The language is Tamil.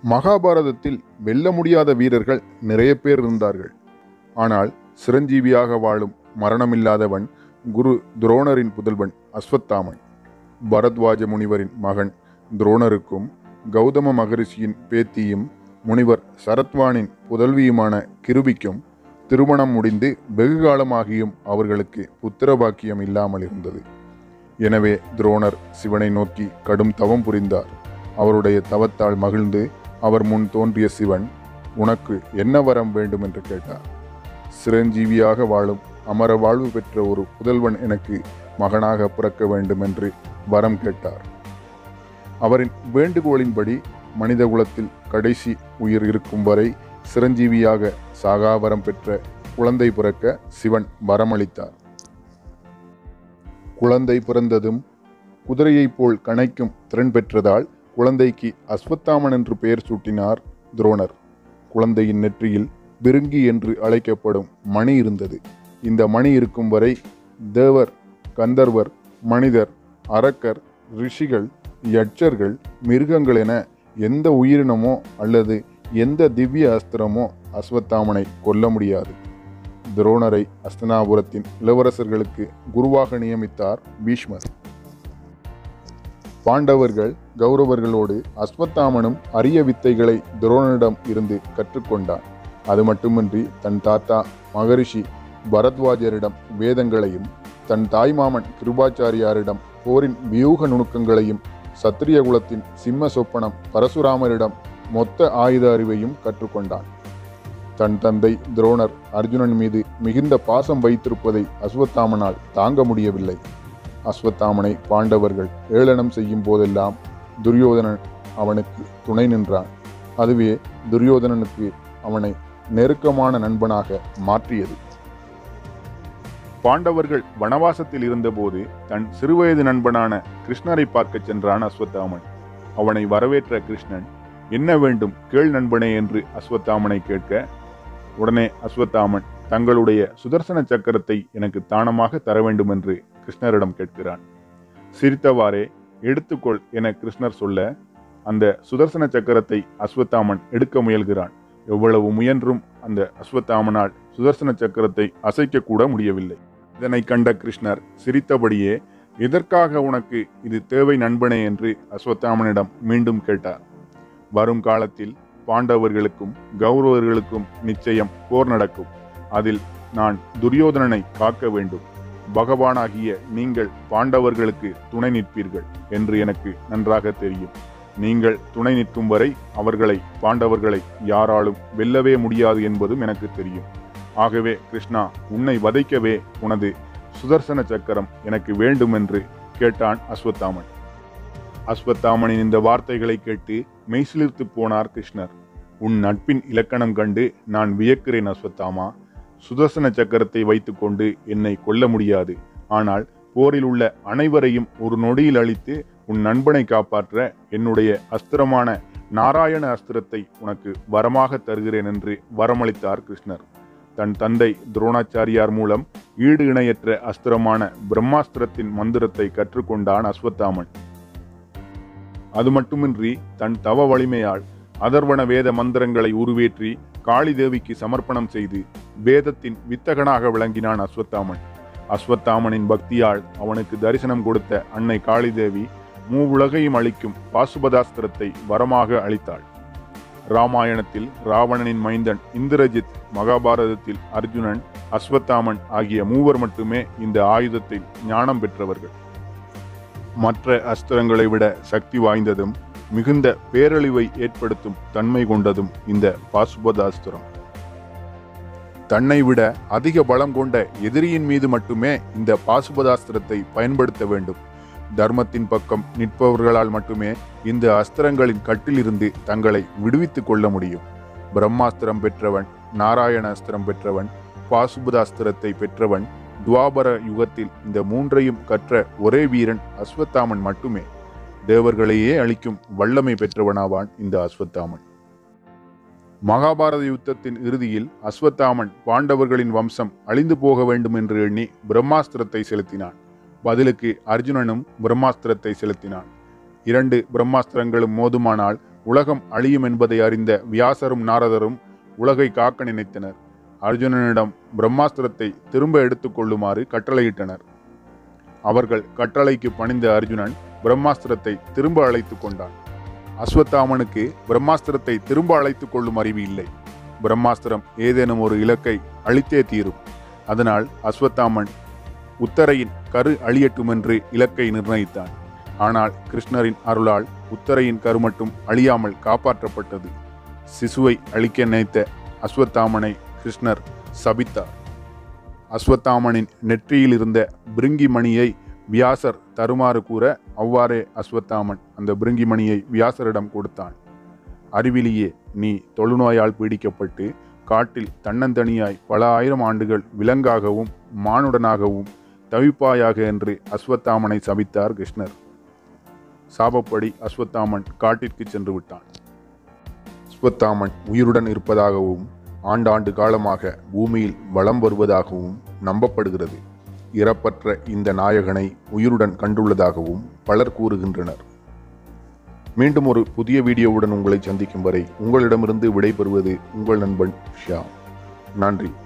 மகாபாரதத்தில் வெல்ல முடியாத வீரர்கள் நிறைய பேர் இருந்தார்கள். ஆனால் சிரஞ்சீவியாக வாழும் மரணமில்லாதவன் குரு துரோணரின் புதல்வன் அஸ்வத்தாமன். பரத்வாஜ முனிவரின் மகன் துரோணருக்கும் கௌதம மகரிஷியின் பேத்தியும் முனிவர் சரத்வானின் புதல்வியுமான கிருபிக்கும் திருமணம் முடிந்து வெகுகாலமாகியும் அவர்களுக்கு புத்திரபாக்கியம் இல்லாமல் இருந்தது. எனவே துரோணர் சிவனை நோக்கி கடும் தவம் புரிந்தார். அவருடைய தவத்தால் மகிழ்ந்து அவர் முன் தோன்றிய சிவன், உனக்கு என்ன வரம் வேண்டும் என்று கேட்டார். சிரஞ்சீவியாக வாழும் அமர வாழ்வு பெற்ற ஒரு புதல்வன் எனக்கு மகனாக பிறக்க வேண்டும் என்று வரம் கேட்டார். அவரின் வேண்டுகோளின்படி மனித குலத்தில் கடைசி உயிர் இருக்கும் வரை சிரஞ்சீவியாக சாகாவரம் பெற்ற குழந்தை பிறக்க சிவன் வரமளித்தார். குழந்தை பிறந்ததும் குதிரையைப் போல் கணைக்கும் திறன் பெற்றதால் குழந்தைக்கு அஸ்வத்தாமன் என்று பெயர் சூட்டினார் துரோணர். குழந்தையின் நெற்றியில் பிருங்கி என்று அழைக்கப்படும் மணி இருந்தது. இந்த மணி இருக்கும் வரை தேவர், கந்தர்வர், மனிதர், அரக்கர், ரிஷிகள், யட்சர்கள், மிருகங்கள் என எந்த உயிரினமோ அல்லது எந்த திவ்ய அஸ்திரமோ அஸ்வத்தாமனை கொல்ல முடியாது. துரோணரை அஸ்தினாபுரத்தின் இளவரசர்களுக்கு குருவாக நியமித்தார் பீஷ்மர். பாண்டவர்கள் கௌரவர்களோடு அஸ்வத்தாமனும் அரிய வித்தைகளை துரோணனிடம் இருந்து கற்றுக்கொண்டான். அது மட்டுமின்றி தன் தாத்தா மகரிஷி பரத்வாஜரிடம் வேதங்களையும், தன் தாய்மாமன் கிருபாச்சாரியாரிடம் போரின் வியூக நுணுக்கங்களையும், சத்திரிய குலத்தின் சிம்ம சொப்பனம் பரசுராமரிடம் மொத்த ஆயுத அறிவையும் கற்றுக்கொண்டான். தன் தந்தை துரோணர் அர்ஜுனன் மீது மிகுந்த பாசம் வைத்திருப்பதை அஸ்வத்தாமனால் தாங்க முடியவில்லை. அஸ்வத்தாமனை பாண்டவர்கள் ஏளனம் செய்யும் போதெல்லாம் துரியோதனன் அவனுக்கு துணை நின்றான். அதுவே துரியோதனனுக்கு அவனை நெருக்கமான நண்பனாக மாற்றியது. பாண்டவர்கள் வனவாசத்தில் இருந்தபோது தன் சிறுவயது நண்பனான கிருஷ்ணரை பார்க்க சென்றான் அஸ்வத்தாமன். அவனை வரவேற்ற கிருஷ்ணன், என்ன வேண்டும் கேள் நண்பனே என்று அஸ்வத்தாமனை கேட்க, உடனே அஸ்வத்தாமன் தங்களுடைய சுதர்சன சக்கரத்தை எனக்கு தானமாக தர வேண்டும் என்று கிருஷ்ணரிடம் கேட்கிறான். சிரித்தவாறே எடுத்துக்கொள் என கிருஷ்ணர் சொல்ல, அந்த சுதர்சன சக்கரத்தை அஸ்வத்தாமன் எடுக்க முயல்கிறான். எவ்வளவு முயன்றும் அந்த அஸ்வத்தாமனால் சுதர்சன சக்கரத்தை அசைக்க கூட முடியவில்லை. இதனை கண்ட கிருஷ்ணர் சிரித்தபடியே, எதற்காக உனக்கு இது தேவை நண்பனே என்று அஸ்வத்தாமனிடம் மீண்டும் கேட்டார். வரும் காலத்தில் பாண்டவர்களுக்கும் கௌரவர்களுக்கும் நிச்சயம் போர் நடக்கும். அதில் நான் துரியோதனனை காக்க வேண்டும். பகவானாகிய நீங்கள் பாண்டவர்களுக்கு துணை நிற்பீர்கள் என்று எனக்கு நன்றாக தெரியும். நீங்கள் துணை நிற்கும் வரை பாண்டவர்களை யாராலும் வெல்லவே முடியாது என்பதும் எனக்கு தெரியும். ஆகவே கிருஷ்ணா, உன்னை வதைக்கவே உனது சுதர்சன சக்கரம் எனக்கு வேண்டும் என்று கேட்டான் அஸ்வத்தாமன். அஸ்வத்தாமனின் இந்த வார்த்தைகளை கேட்டு மெய்சிலிர்த்து போனார் கிருஷ்ணர். உன் நட்பின் இலக்கணம் கண்டு நான் வியக்கிறேன் அஸ்வத்தாமா. சுதர்சன சக்கரத்தை வைத்துக்கொண்டு என்னை கொல்ல முடியாது. ஆனால் போரில் உள்ள அனைவரையும் ஒரு நொடியில் அழித்து உன் நண்பனை காப்பாற்ற என்னுடைய அஸ்திரமான நாராயண அஸ்திரத்தை உனக்கு வரமாக தருகிறேன் என்று வரமளித்தார் கிருஷ்ணர். தன் தந்தை துரோணாச்சாரியார் மூலம் ஈடு இணையற்ற அஸ்திரமான பிரம்மாஸ்திரத்தின் மந்திரத்தை கற்றுக்கொண்டான் அஸ்வத்தாமன். அது மட்டுமின்றி தன் தவ வலிமையால் அதர்வன வேத மந்திரங்களை உருவேற்றி காளி தேவிக்கு சமர்ப்பணம் செய்து வேதத்தின் வித்தகனாக விளங்கினான் அஸ்வத்தாமன். அஸ்வத்தாமனின் பக்தியால் அவனுக்கு தரிசனம் கொடுத்த அன்னை காளி தேவி மூவுலகையும் அளிக்கும் பாசுபதாஸ்திரத்தை வரமாக அளித்தாள். ராமாயணத்தில் ராவணனின் மைந்தன் இந்திரஜித், மகாபாரதத்தில் அர்ஜுனன், அஸ்வத்தாமன் ஆகிய மூவர் மட்டுமே இந்த ஆயுதத்தை ஞானம் பெற்றவர்கள். மற்ற அஸ்திரங்களை விட சக்தி வாய்ந்ததும் மிகுந்த பேரழிவை ஏற்படுத்தும் தன்மை கொண்டதும் இந்த பாசுபதாஸ்திரம். தன்னை விட அதிக பலம் கொண்ட எதிரியின் மீது மட்டுமே இந்த பாசுபதாஸ்திரத்தை பயன்படுத்த வேண்டும். தர்மத்தின் பக்கம் நிற்பவர்களால் மட்டுமே இந்த அஸ்திரங்களின் கட்டிலிருந்து தங்களை விடுவித்துக் கொள்ள முடியும். பிரம்மாஸ்திரம் பெற்றவன், நாராயண அஸ்திரம் பெற்றவன், பாசுபதாஸ்திரத்தை பெற்றவன், துவாபர யுகத்தில் இந்த மூன்றையும் கற்ற ஒரே வீரன் அஸ்வத்தாமன் மட்டுமே. தேவர்களையே அழிக்கும் வல்லமை பெற்றவனாவான் இந்த அஸ்வத்தாமன். மகாபாரத யுத்தத்தின் இறுதியில் அஸ்வத்தாமன் பாண்டவர்களின் வம்சம் அழிந்து போக வேண்டும் என்று எண்ணி பிரம்மாஸ்திரத்தை செலுத்தினான். பதிலுக்கு அர்ஜுனனும் பிரம்மாஸ்திரத்தை செலுத்தினான். 2 பிரம்மாஸ்திரங்களும் மோதுமானால் உலகம் அழியும் என்பதை அறிந்த வியாசரும் நாரதரும் உலகை காக்க நினைத்தனர். அர்ஜுனனிடம் பிரம்மாஸ்திரத்தை திரும்ப எடுத்துக் கொள்ளுமாறு கட்டளையிட்டனர். அவர்கள் கட்டளைக்கு பணிந்த அர்ஜுனன் பிரம்மாஸ்திரத்தை திரும்ப அழைத்து கொண்டான். அஸ்வத்தாமனுக்கு பிரம்மாஸ்திரத்தை திரும்ப அழைத்துக் கொள்ளும் அறிவு இல்லை. பிரம்மாஸ்திரம் ஏதேனும் ஒரு இலக்கை அழித்தே தீரும். அதனால் அஸ்வத்தாமன் உத்தரையின் கரு அழியட்டும் என்று இலக்கை நிர்ணயித்தான். ஆனால் கிருஷ்ணரின் அருளால் உத்தரையின் கரு மட்டும் அழியாமல் காப்பாற்றப்பட்டது. சிசுவை அழிக்க நினைத்த அஸ்வத்தாமனை கிருஷ்ணர் சபித்தார். அஸ்வத்தாமனின் நெற்றியில் இருந்த பிருங்கி மணியை வியாசர் தருமாறு கூற அவ்வாறே அஸ்வத்தாமன் அந்த பிருங்கி மணியை வியாசரிடம் கொடுத்தான். அறிவிலியே, நீ தொழுநோயால் பீடிக்கப்பட்டு காட்டில் தன்னந்தனியாய் பல ஆயிரம் ஆண்டுகள் விலங்காகவும் மானுடனாகவும் தவிப்பாயாக என்று அஸ்வத்தாமனை சபித்தார் கிருஷ்ணர். சாபப்படி அஸ்வத்தாமன் காட்டிற்கு சென்று விட்டான். அஸ்வத்தாமன் உயிருடன் இருப்பதாகவும் ஆண்டாண்டு காலமாக பூமியில் வலம் வருவதாகவும் நம்பப்படுகிறது. இறப்பற்ற இந்த நாயகனை உயிருடன் கண்டுள்ளதாகவும் பலர் கூறுகின்றனர். மீண்டும் ஒரு புதிய வீடியோவுடன் உங்களை சந்திக்கும் வரை உங்களிடமிருந்து விடைபெறுவது உங்கள் நண்பன் ஷியாம். நன்றி.